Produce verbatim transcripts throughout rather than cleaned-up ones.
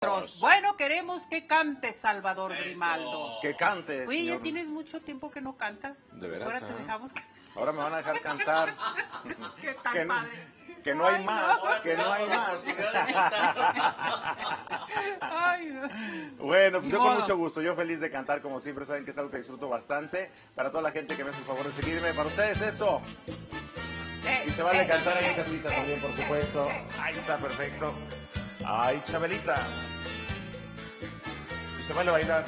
nosotros. Bueno, queremos que cante Salvador Eso. Grimaldo. Que cante, Oye, señor. ¿ya tienes mucho tiempo que no cantas? De veras, Pues ahora ¿eh? te dejamos que... Ahora me van a dejar cantar. ¿Qué tal, que, padre? Que no hay Ay, más, no. que no hay más. Ay, no. Bueno, pues yo No. con mucho gusto, yo feliz de cantar, como siempre, saben que es algo que disfruto bastante. Para toda la gente que me hace el favor de seguirme, para ustedes esto. Y se vale cantar ahí en casita también, por supuesto. Ahí está, perfecto. Ay, Chabelita. Y se vale bailar.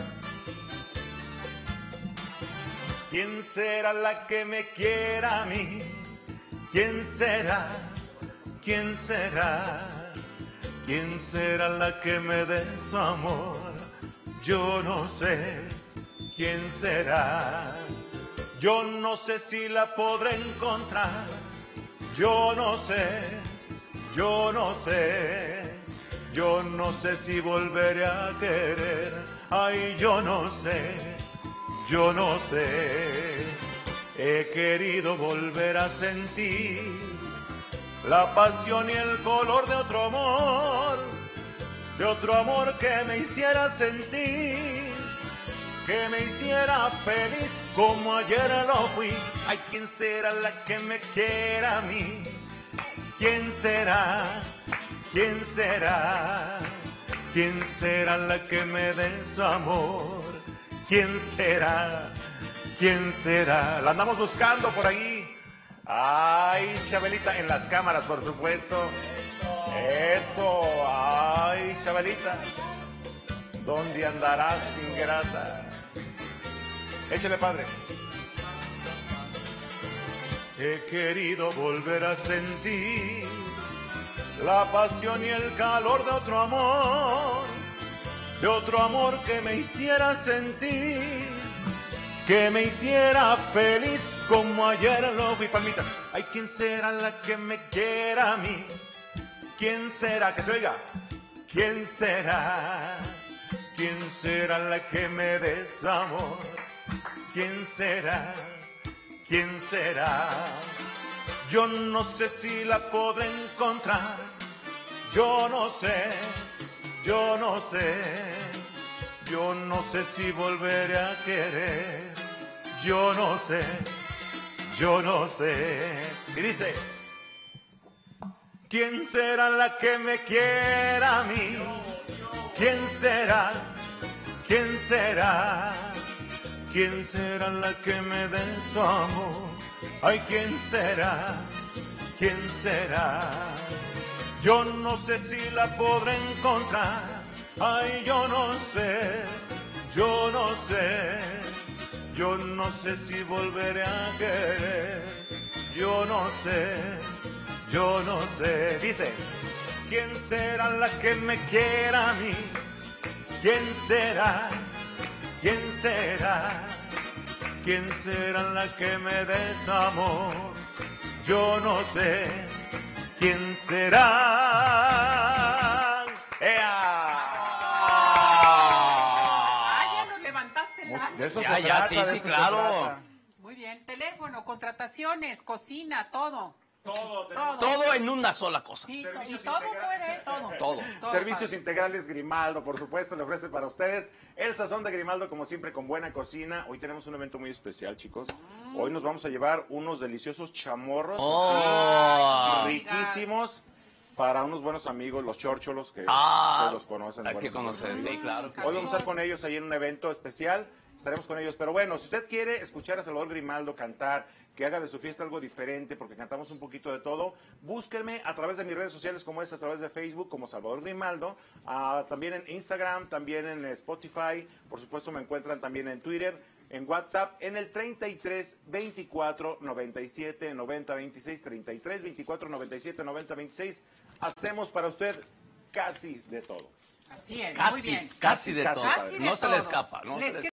¿Quién será la que me quiera a mí? ¿Quién será? ¿Quién será? ¿Quién será la que me dé su amor? Yo no sé quién será. Yo no sé si la podré encontrar. Yo no sé, yo no sé. Yo no sé si volveré a querer. Ay, yo no sé, yo no sé. He querido volver a sentir la pasión y el color de otro amor, de otro amor que me hiciera sentir, que me hiciera feliz como ayer lo fui. Ay, ¿quién será la que me quiera a mí? ¿Quién será? ¿Quién será? ¿Quién será la que me dé su amor? ¿Quién será? ¿Quién será? La andamos buscando por ahí. Ay, Chabelita, en las cámaras, por supuesto. Eso. Ay, Chabelita. ¿Dónde andarás, ingrata? Échale, padre. He querido volver a sentir la pasión y el calor de otro amor, de otro amor que me hiciera sentir, que me hiciera feliz como ayer lo fui. Palmita. Ay, ¿quién será la que me quiera a mí? ¿Quién será? Que se oiga. ¿Quién será? ¿Quién será la que me dé su amor? ¿Quién será? ¿Quién será? Yo no sé si la podré encontrar. Yo no sé, yo no sé. Yo no sé si volveré a querer. Yo no sé, yo no sé. Y dice, ¿quién será la que me quiera a mí? ¿Quién será? ¿Quién será? ¿Quién será la que me dé su amor? Ay, ¿quién será? ¿Quién será? Yo no sé si la podré encontrar. Ay, yo no sé, yo no sé, yo no sé si volveré a querer, yo no sé, yo no sé. Dice, ¿quién será la que me quiera a mí? ¿Quién será? ¿Quién será? ¿Quién será la que me dé su amor? Yo no sé, ¿quién será? ¡Ea! De eso ya, se ya, trata, sí, de sí, eso claro. Muy bien, teléfono, contrataciones, cocina, todo. Todo, todo. Todo en una sola cosa. Sí, y todo puede, todo. Todo. todo Servicios padre. integrales Grimaldo, por supuesto, le ofrece para ustedes el sazón de Grimaldo, como siempre, con buena cocina. Hoy tenemos un evento muy especial, chicos. Hoy nos vamos a llevar unos deliciosos chamorros, Oh. así, riquísimos, para unos buenos amigos, los chórcholos, que Ah, ustedes los conocen. hay que buenos conocer, amigos. sí, claro. Hoy vamos a estar con ellos ahí en un evento especial. Estaremos con ellos. Pero bueno, si usted quiere escuchar a Salvador Grimaldo cantar, que haga de su fiesta algo diferente, porque cantamos un poquito de todo, búsquenme a través de mis redes sociales, como es a través de Facebook, como Salvador Grimaldo, uh, también en Instagram, también en Spotify, por supuesto me encuentran también en Twitter, en WhatsApp, en el treinta y tres, veinticuatro, noventa y siete, noventa, veintiséis, treinta y tres, veinticuatro, noventa y siete, noventa, veintiséis. Hacemos para usted casi de todo. Así es, Casi, muy bien. casi de Casi, todo. casi de No se todo. le escapa. No Les se le